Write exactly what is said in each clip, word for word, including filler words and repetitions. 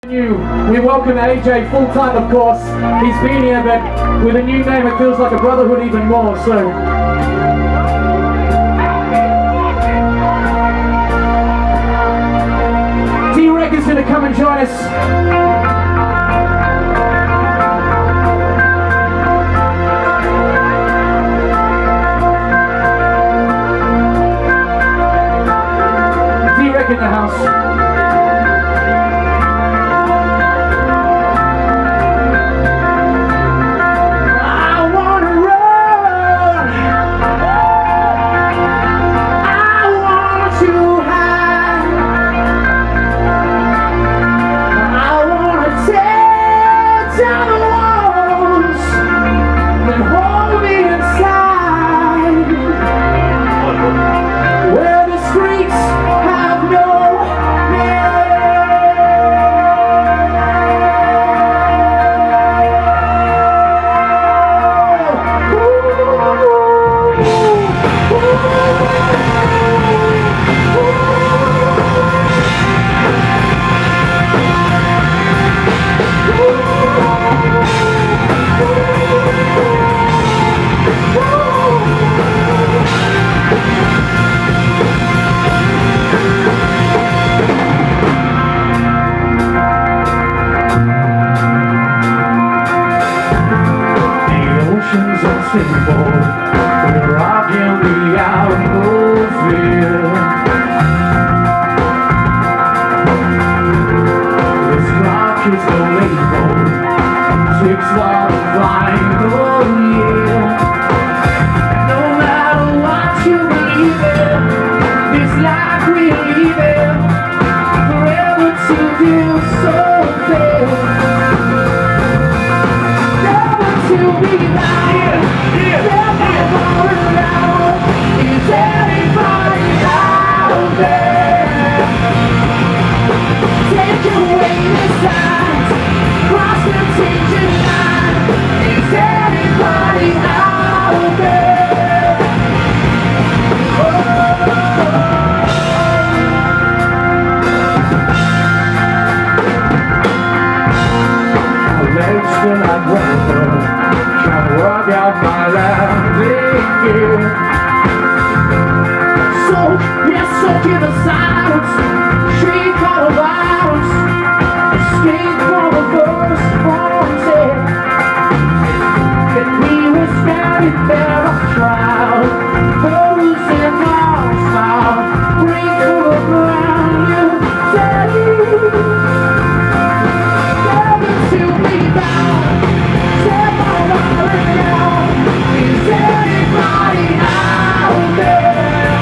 We welcome A J full time, of course. He's been here, but with a new name, it feels like a brotherhood even more. So, D-Wrek is going to come and join us. In the house. We're rocking the atmosphere. This rock is the label, six while flying, oh yeah. No matter what you believe in, this life we live in, forever to do something, never to be blind. Is anybody out there? Take away the signs, cross the changing line. Is anybody out there? Oh. My legs feel like rubber, trying to work out my landing gear. So, yes, soak in the silence, shriek all of ours, escape from the first haunted. And we were standing there on trial, frozen hearts now, break through the ground, you say, never to be bound, step on our down. Is anybody out there?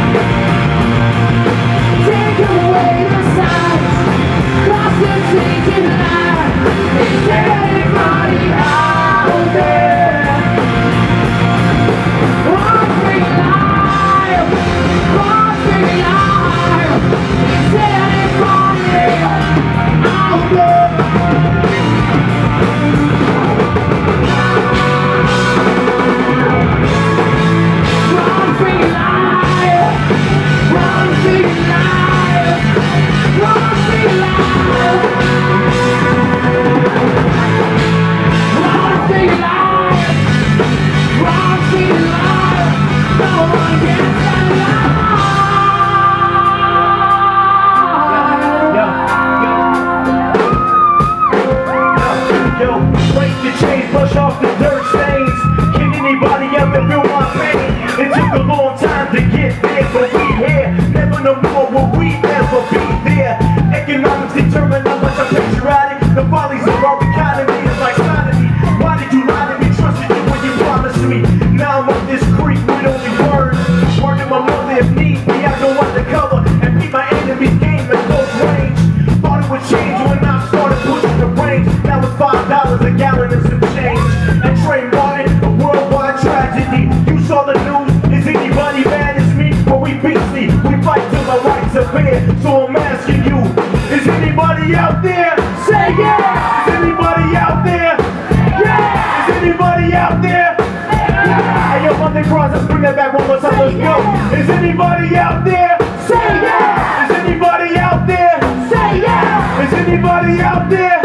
So I'm asking you, is anybody out there? Say yeah! Is anybody out there? Yeah! Is anybody out there? Yeah! Hey, yo, Monday Cries, let's bring that back one more time, let's go! Is anybody out there? Say yeah! Is anybody out there? Say yeah! Is anybody out there?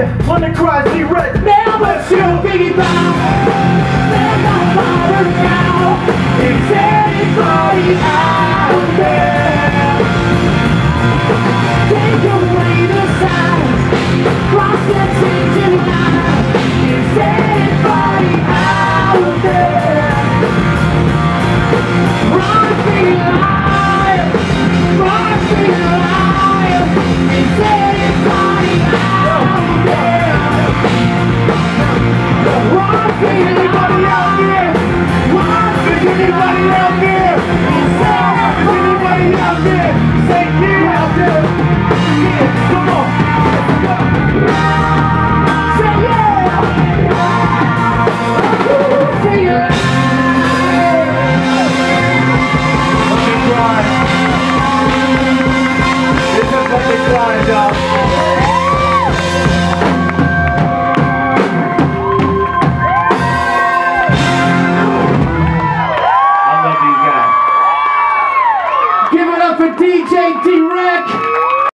Yeah, on the Cries, D-Wrek. Never to be bound. There's no matter now. Is anybody out there? Take away the signs. Cross the changing line. Is anybody out there? Run for your life. Run for your life. Is anybody out there? Run for anybody out there? Run for anybody out there? Is anybody out there? Say yeah out there. Yeah, come on. Say yeah. Say yeah. Let me cry. This is what they cry, dog. Give it up for D J D-Wrek.